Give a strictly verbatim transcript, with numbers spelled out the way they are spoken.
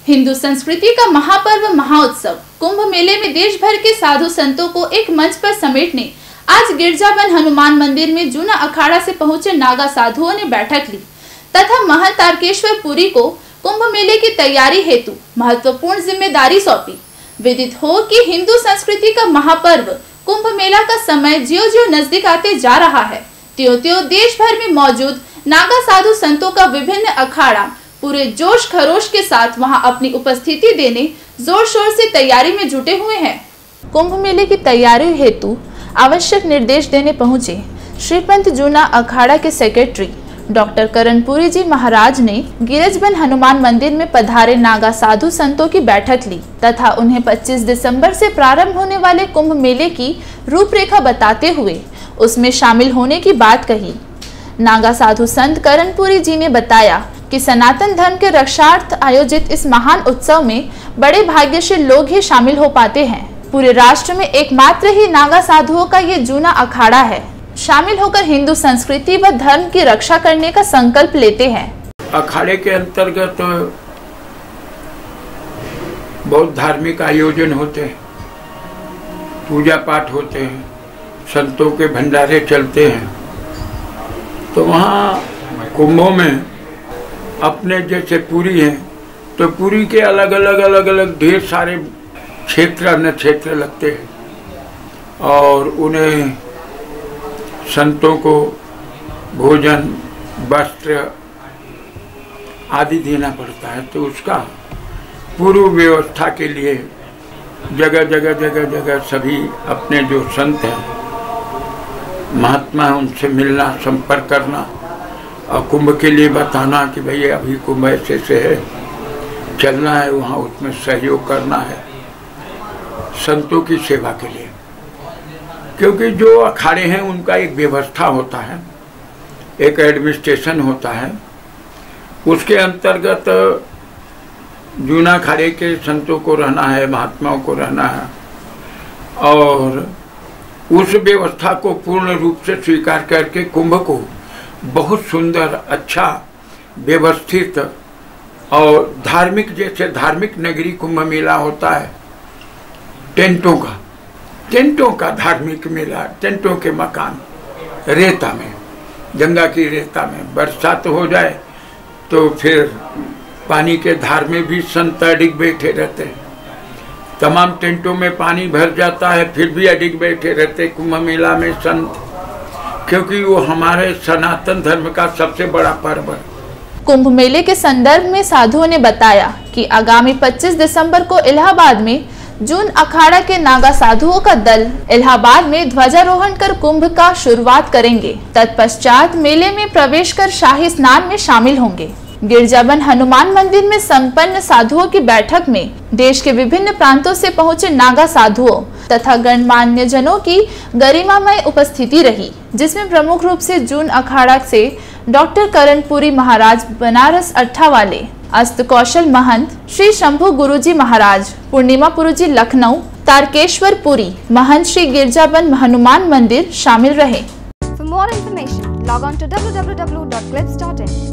हिंदू संस्कृति का महापर्व महाउत्सव कुंभ मेले में देश भर के साधु संतों को एक मंच पर समेटने आज गिरजाबन हनुमान मंदिर में जूना अखाड़ा से पहुंचे नागा साधुओं ने बैठक ली तथा महंत तारकेश्वर पुरी को कुंभ मेले की तैयारी हेतु महत्वपूर्ण जिम्मेदारी सौंपी। विदित हो कि हिंदू संस्कृति का महापर्व कुंभ मेला का समय ज्यों ज्यों नजदीक आते जा रहा है, त्यों त्यों देश भर में मौजूद नागा साधु संतों का विभिन्न अखाड़ा पूरे जोश खरोश के साथ वहां अपनी उपस्थिति देने जोर शोर से तैयारी में जुटे हुए हैं। कुंभ मेले की तैयारी हेतु आवश्यक निर्देश देने पहुंचे श्रीपंत जूना अखाड़ा के सेक्रेटरी डॉक्टर करणपुरी जी महाराज ने गिरजबन हनुमान मंदिर में पधारे नागा साधु संतों की बैठक ली तथा उन्हें पच्चीस दिसंबर से प्रारंभ होने वाले कुंभ मेले की रूपरेखा बताते हुए उसमें शामिल होने की बात कही। नागा साधु संत करणपुरी जी ने बताया कि सनातन धर्म के रक्षार्थ आयोजित इस महान उत्सव में बड़े भाग्यशाली लोग ही शामिल हो पाते हैं। पूरे राष्ट्र में एकमात्र ही नागा साधुओं का ये जूना अखाड़ा है, शामिल होकर हिंदू संस्कृति व धर्म की रक्षा करने का संकल्प लेते हैं। अखाड़े के अंतर्गत बहुत धार्मिक आयोजन होते हैं, पूजा पाठ होते हैं, संतों के भंडारे चलते हैं। तो वहाँ कुंभों में अपने जैसे पुरी हैं तो पुरी के अलग अलग अलग अलग ढेर सारे क्षेत्र अन्य क्षेत्र लगते हैं और उन्हें संतों को भोजन वस्त्र आदि देना पड़ता है। तो उसका पूर्व व्यवस्था के लिए जगह जगह जगह जगह सभी अपने जो संत हैं महात्मा है उनसे मिलना, संपर्क करना और कुंभ के लिए बताना कि भाई अभी कुंभ ऐसे से है, चलना है वहाँ, उसमें सहयोग करना है संतों की सेवा के लिए। क्योंकि जो अखाड़े हैं उनका एक व्यवस्था होता है, एक एडमिनिस्ट्रेशन होता है, उसके अंतर्गत जूना अखाड़े के संतों को रहना है, महात्माओं को रहना है और उस व्यवस्था को पूर्ण रूप से स्वीकार करके कुंभ को बहुत सुंदर, अच्छा, व्यवस्थित और धार्मिक, जैसे धार्मिक नगरी कुंभ मेला होता है, टेंटों का टेंटों का धार्मिक मेला, टेंटों के मकान रेता में, गंगा की रेता में बरसात हो जाए तो फिर पानी के धार में भी संत अडिग बैठे रहते हैं। तमाम टेंटों में पानी भर जाता है फिर भी अडिग बैठे रहते कुंभ मेला में संत, क्योंकि वो हमारे सनातन धर्म का सबसे बड़ा पर्व है। कुंभ मेले के संदर्भ में साधुओं ने बताया कि आगामी पच्चीस दिसंबर को इलाहाबाद में जून अखाड़ा के नागा साधुओं का दल इलाहाबाद में ध्वजारोहण कर कुंभ का शुरुआत करेंगे। तत्पश्चात मेले में प्रवेश कर शाही स्नान में शामिल होंगे। गिरजाबन हनुमान मंदिर में संपन्न साधुओं की बैठक में देश के विभिन्न प्रांतों से पहुंचे नागा साधुओं तथा गणमान्य जनों की गरिमामय उपस्थिति रही, जिसमें प्रमुख रूप से जून अखाड़ा से डॉक्टर करणपुरी महाराज बनारस अट्ठा वाले, अस्त कौशल महंत श्री शंभु गुरुजी महाराज, पूर्णिमा पुरुजी लखनऊ, तारकेश्वर पुरी महंत श्री गिरजाबन हनुमान मंदिर शामिल रहे। For more information, log on to w w w dot clips dot in.